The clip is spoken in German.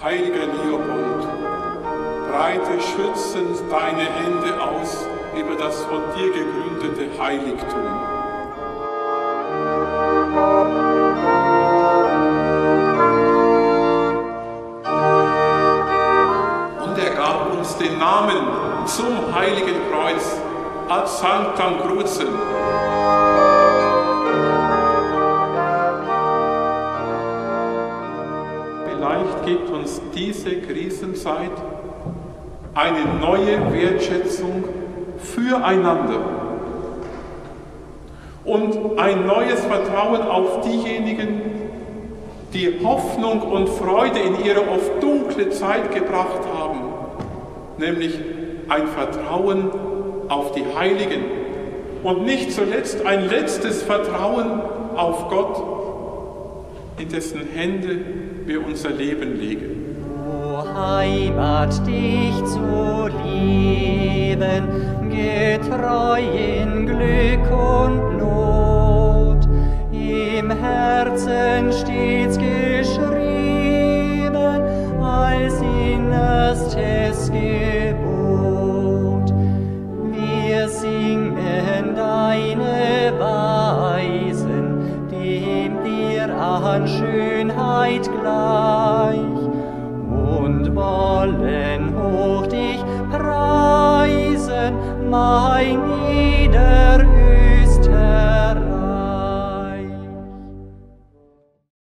Heiliger Leopold, breite schützend deine Hände aus über das von dir gegründete Heiligtum. Und er gab uns den Namen zum Heiligen Kreuz, ad sanctam crucem. Vielleicht gibt uns diese Krisenzeit eine neue Wertschätzung füreinander und ein neues Vertrauen auf diejenigen, die Hoffnung und Freude in ihre oft dunkle Zeit gebracht haben, nämlich ein Vertrauen auf die Heiligen und nicht zuletzt ein letztes Vertrauen auf Gott, in dessen Hände wir unser Leben legen. O Heimat, dich zu lieben, getreu in Glück und Not, im Herzen stets geschrieben, als innerstes Gebot. Wir singen deine Weisen, dem dir an Schönheit gleich, und wollen hoch dich preisen, mein niederösterreich.